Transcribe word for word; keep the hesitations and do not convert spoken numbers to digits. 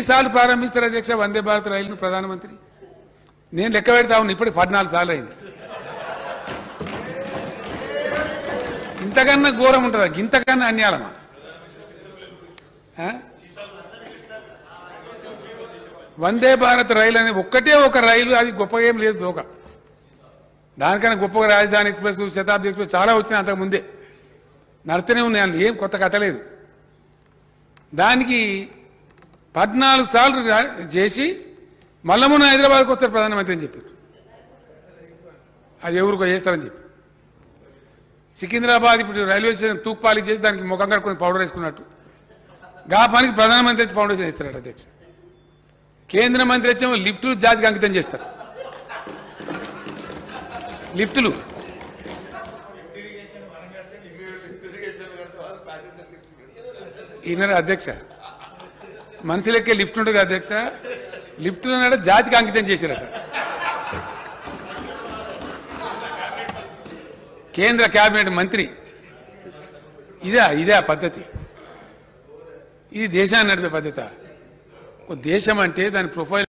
ఎన్నిసార్లు ప్రారంభిస్తారు అధ్యక్ష వందే భారత్ రైలును ప్రధానమంత్రి? నేను లెక్క పెడతా ఉన్నా, ఇప్పటికి పద్నాలుగు సార్లు అయింది. ఇంతకన్నా ఘోరం ఉంటుందా? ఇంతకన్నా అన్యాయమా? వందే భారత్ రైలు అనేది ఒక్కటే ఒక రైలు, అది గొప్పగా ఏం లేదు. ఒక దానికన్నా గొప్పగా రాజధాని ఎక్స్ప్రెస్, శతాబ్ది ఎక్స్ప్రెస్ చాలా వచ్చినాయి అంతకు ముందే, నడుతూనే ఉన్నాయి, ఏం కొత్త కథ లేదు. దానికి పద్నాలుగు సార్లు చేసి మళ్ళా మొన్న హైదరాబాద్కి వస్తారు ప్రధానమంత్రి అని చెప్పారు. అది ఎవరికో చేస్తారని చెప్పి సికింద్రాబాద్ ఇప్పుడు రైల్వే స్టేషన్ తూక్పాలి చేసి దానికి ముఖం కడుకొని పౌడర్ వేసుకున్నట్టు గా పనికి ప్రధానమంత్రి వచ్చి ఫౌండేషన్ ఇస్తారట అధ్యక్ష. కేంద్ర మంత్రి వచ్చేమో లిఫ్టులు జాతికి అంకితం చేస్తారు. లిఫ్టులు ఈయన అధ్యక్ష మనుషులకే లిఫ్ట్ ఉంటుంది అధ్యక్ష. లిఫ్ట్ జాతికి అంకితం చేశారట కేంద్ర కేబినెట్ మంత్రి. ఇదే ఇదే పద్ధతి? ఇది దేశాన్ని నడిపే పద్ధత? ఒక దేశం అంటే దాని ప్రొఫైల్